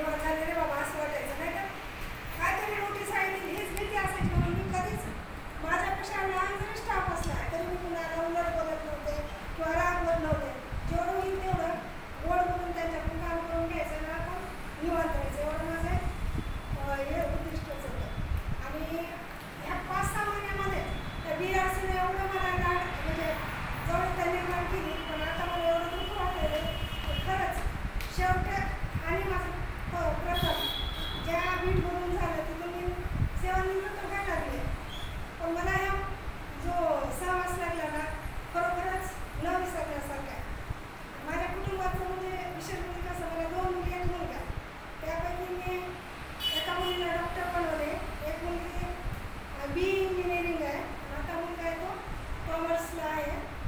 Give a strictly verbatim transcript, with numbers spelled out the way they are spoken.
निवांत झाले रे बाबा असं वाटायचं नाही का. काहीतरी नोटीस आहे ती हीच भीती असायची म्हणून मी कधीच माझ्यापेक्षा लहान जरी स्टाफ असला तरी मी कुणाला उलट बोलत नव्हते किंवा रागवत नव्हते. जेवढं होईल तेवढं गोड बोलून त्यांच्याकडून काम करून घ्यायचं ना आपण निवांत राहायचं एवढं माझं हे उद्दिष्टच होतं. आणि ह्या पाच सहा महिन्यामध्ये त्या बी आर सीने एवढं मला लाड म्हणजे जवळ निर्माण केली. पण आता मला एवढं दुःख वाटलं खरंच शेवटी. आणि माझं प्रथम ज्या बीट बोलून झालं तिथून मी सेवानिवृत्त व्हायला लागले. पण मला ह्या जो सहवास लागला ना खरोखरच न विसरण्यासारखा आहे. माझ्या कुटुंबाचं म्हणजे विशेष म्हणजे कसं मला दोन मुली एक मुलगा. त्यापैकी मी एका मुलीला डॉक्टर बनवले, एक मुलगी बी इंजिनिअरिंग आहे, आता मुलगा आहे तो कॉमर्सला आहे.